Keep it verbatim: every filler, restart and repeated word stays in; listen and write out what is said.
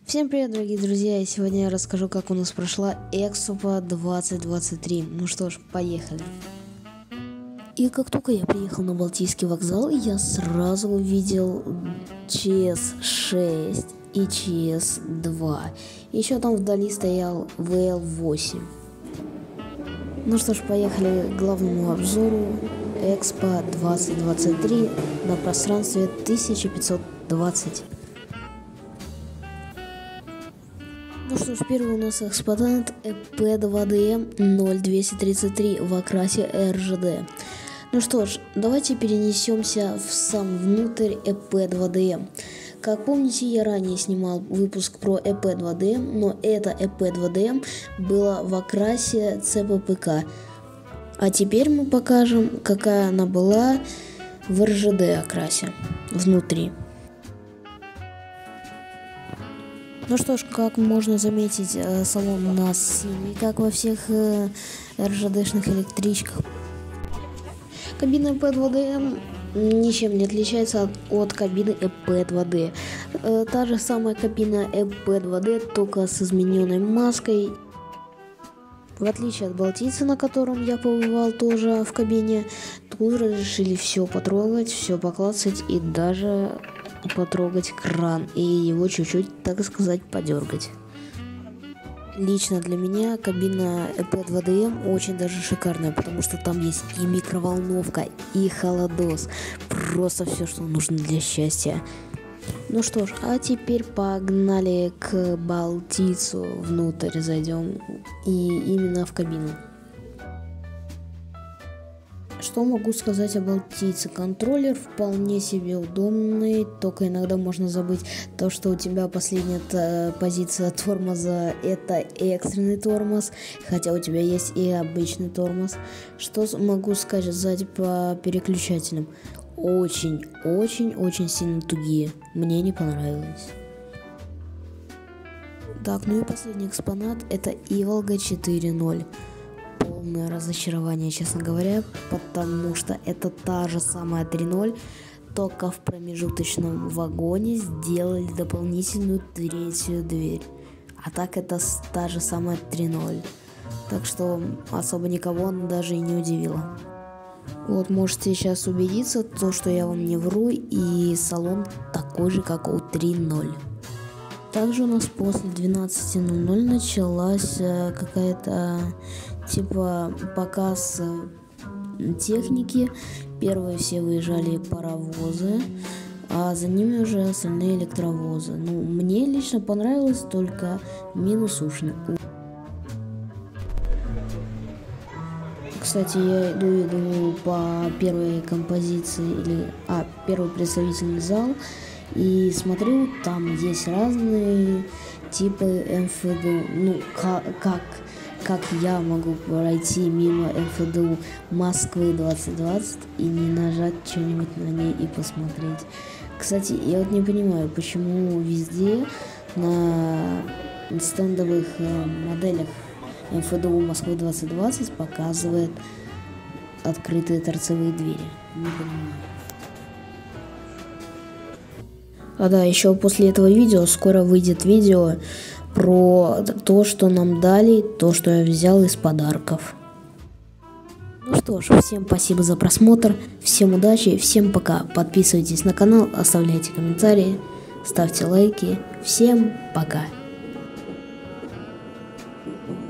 Всем привет, дорогие друзья, и сегодня я расскажу, как у нас прошла Экспо двадцать двадцать три. Ну что ж, поехали. И как только я приехал на Балтийский вокзал, я сразу увидел Че эс шесть и Че эс два. Еще там вдали стоял вэ эл восемь. Ну что ж, поехали к главному обзору Экспо двадцать двадцать три на пространстве тысяча пятьсот двадцать. Ну что ж, первый у нас экспонат и пи два дэ эм ноль двести тридцать три в окрасе эр джи ди. Ну что ж, давайте перенесемся в сам внутрь и пи два дэ эм. Как помните, я ранее снимал выпуск про и пи два дэ эм, но это и пи два дэ эм было в окрасе цэ пэ пэ ка. А теперь мы покажем, какая она была в эр джи ди окрасе внутри. Ну что ж, как можно заметить, салон у нас синий, как во всех эр джи ди-шных электричках. Кабина и пи два дэ эм ничем не отличается от, от кабины и пи два дэ. Та же самая кабина и пи два дэ, только с измененной маской. В отличие от Балтийца, на котором я побывал тоже в кабине, тут разрешили все потрогать, все поклацать и даже потрогать кран и его чуть-чуть, так сказать, подергать. Лично для меня кабина и пи два дэ эм очень даже шикарная, потому что там есть и микроволновка, и холодос. Просто все, что нужно для счастья. Ну что ж, а теперь погнали к Балтийцу, внутрь зайдем, и именно в кабину. Что могу сказать о Балтийце? Контроллер вполне себе удобный, только иногда можно забыть то, что у тебя последняя позиция тормоза — это экстренный тормоз, хотя у тебя есть и обычный тормоз. Что могу сказать сзади по переключателям? Очень-очень-очень сильно тугие, мне не понравилось. Так, ну и последний экспонат — это Иволга четыре ноль. Полное разочарование, честно говоря, потому что это та же самая три ноль, только в промежуточном вагоне сделали дополнительную третью дверь. А так это та же самая три ноль. Так что особо никого она даже и не удивила. Вот можете сейчас убедиться, то, что я вам не вру, и салон такой же, как у три ноль. Также у нас после двенадцати ноль ноль началась какая-то типа показ техники. Первые все выезжали паровозы, а за ними уже остальные электровозы. Ну, мне лично понравилось только минус уши. Кстати, я иду, иду по первой композиции, или, а, первый представительный зал, и смотрю, там есть разные типы эм эф дэ у. Ну, как, как, как я могу пройти мимо эм эф дэ у Москвы двадцать двадцать и не нажать что-нибудь на ней и посмотреть. Кстати, я вот не понимаю, почему везде на стендовых э, моделях эм эф дэ у Москвы двадцать двадцать показывает открытые торцевые двери. Не понимаю. А да, еще после этого видео скоро выйдет видео про то, что нам дали, то, что я взял из подарков. Ну что ж, всем спасибо за просмотр, всем удачи, всем пока. Подписывайтесь на канал, оставляйте комментарии, ставьте лайки. Всем пока.